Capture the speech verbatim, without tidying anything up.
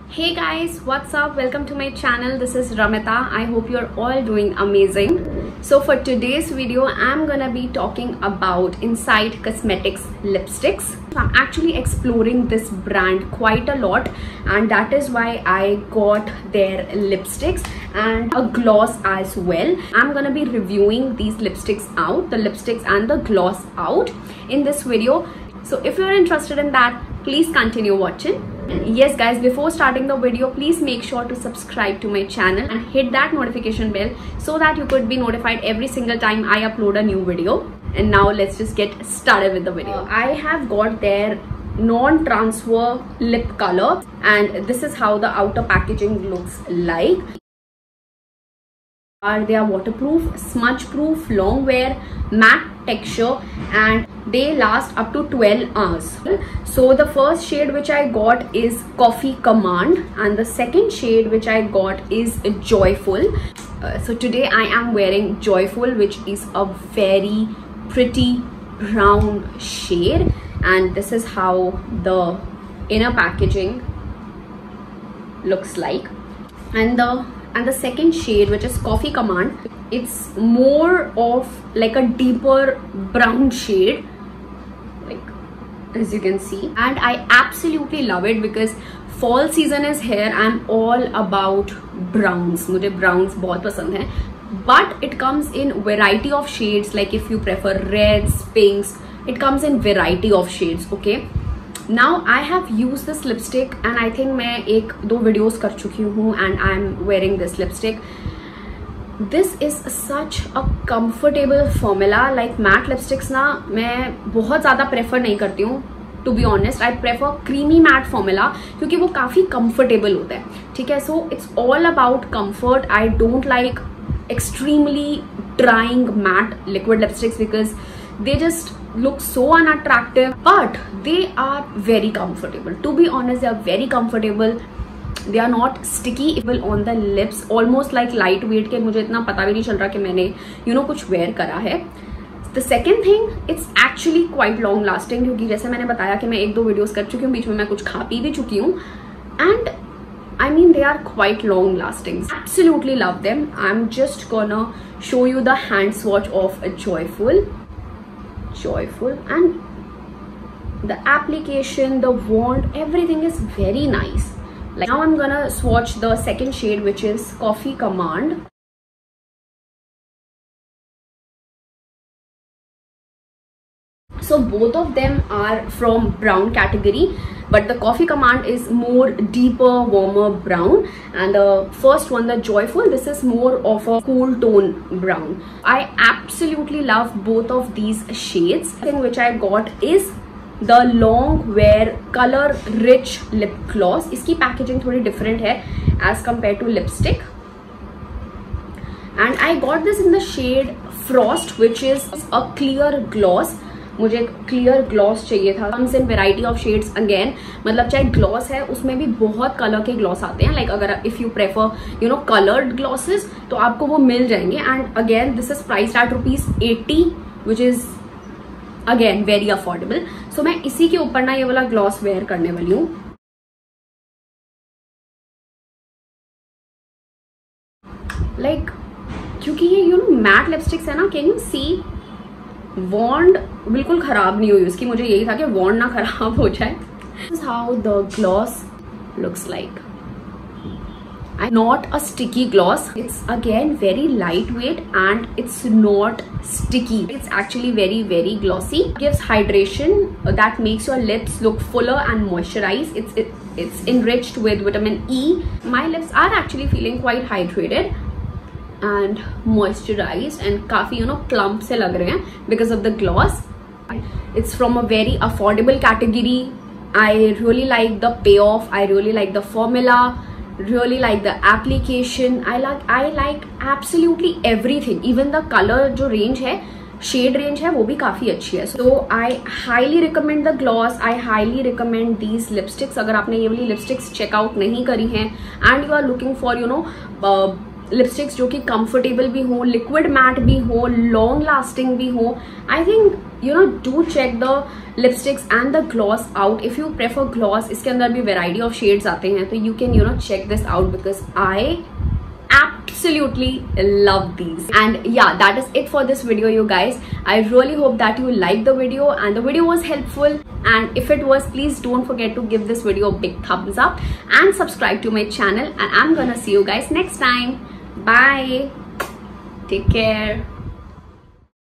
Hey guys, what's up? Welcome to my channel. This is Ramita. I hope you're all doing amazing. So for today's video, I'm gonna be talking about Insight Cosmetics lipsticks. I'm actually exploring this brand quite a lot, and that is why I got their lipsticks and a gloss as well. I'm gonna be reviewing these lipsticks out, the lipsticks and the gloss out in this video. So if you're interested in that, please continue watching. Yes guys, before starting the video, please make sure to subscribe to my channel and hit that notification bell so that you could be notified every single time I upload a new video. And now let's just get started with the video. I have got their non-transfer lip color, and this is how the outer packaging looks like. Are they are waterproof, smudge proof, long wear, matte texture, and they last up to twelve hours. So the first shade which I got is Coffee Command, and the second shade which I got is Joyful. Uh, so today I am wearing Joyful, which is a very pretty brown shade, and this is how the inner packaging looks like. And the and the second shade, which is Coffee Command, it's more of like a deeper brown shade, like as you can see, and I absolutely love it because fall season is here. I'm all about browns. मुझे browns बहुत पसंद हैं, but it comes in variety of shades. Like if you prefer reds, pinks, it comes in variety of shades. Okay, now I have used this lipstick and I think मैं एक दो videos कर चुकी हूँ and I'm wearing this lipstick. This is such a comfortable formula. Like matte lipsticks ना मैं बहुत ज़्यादा prefer नहीं करती हूँ. To be honest, I prefer creamy matte formula क्योंकि वो काफ़ी comfortable होता है. ठीक है, so it's all about comfort. I don't like extremely drying matte liquid lipsticks because they just look so unattractive, but they are very comfortable. To be honest, they are very comfortable. They are not sticky on the lips, almost like lightweight के मुझे इतना पता भी नहीं चल रहा कि मैंने you know कुछ wear करा है. The second thing, it's actually quite long lasting क्योंकि जैसे मैंने बताया कि मैं एक दो videos कर चुकी हूँ, बीच में मैं कुछ खा पी भी चुकी हूँ, and I mean they are quite long lasting. Absolutely love them. I'm just gonna show you the hand swatch of a Joyful. Joyful, and the application, the wand, everything is very nice. Like now I'm gonna swatch the second shade, which is Coffee Command. So both of them are from brown category, but the Coffee Command is more deeper, warmer brown, and the first one, the Joyful, this is more of a cool tone brown. I absolutely love both of these shades. The thing which I got is the long wear color rich lip gloss. इसकी packaging थोड़ी different है as compared to lipstick, and I got this in the shade Frost, which is a clear gloss. मुझे clear gloss चाहिए था. Comes in variety of shades again, मतलब चाहे gloss है उसमें भी बहुत कलर के ग्लॉस आते हैं. लाइक like, अगर if you prefer you know coloured glosses तो आपको वो मिल जाएंगे. And again this is price at rupees eighty, which is again very affordable. So मैं इसी के ऊपर ना ये वाला ग्लॉस वेयर करने वाली हूँ. लाइक like, क्योंकि ये यू नो मैट लिपस्टिक्स है ना, कैन यू सी वॉन्ड बिल्कुल खराब नहीं हुई उसकी. मुझे यही था कि वॉन्ड ना खराब हो जाए. This is how the gloss looks like. Not a sticky gloss. It's again very lightweight and it's not sticky. It's actually very very glossy. It gives hydration that makes your lips look fuller and moisturized. It's it, it's enriched with vitamin E. My lips are actually feeling quite hydrated and moisturized and काफी you know plump से लग रहे हैं because of the gloss. It's from a very affordable category. I really like the payoff. I really like the formula. Really like the application. I like I like absolutely everything. Even the color जो range है, shade range है, वो भी काफी अच्छी है. So I highly recommend the gloss. I highly recommend these lipsticks. अगर आपने ये वाली lipsticks check out नहीं करी हैं and you are looking for you know uh, lipsticks जो कि कंफर्टेबल भी हो, लिक्विड मैट भी हो, लॉन्ग लास्टिंग भी हो, I think you know do check the lipsticks and the gloss out. If you prefer gloss, इसके अंदर भी variety of shades आते हैं, तो you can you know check this out because I absolutely love these. And yeah, that is it for this video, you guys. I really hope that you liked the video and the video was helpful, and if it was, please don't forget to give this video a big thumbs up and subscribe to my channel, and I'm gonna see you guys next time. Bye, take care.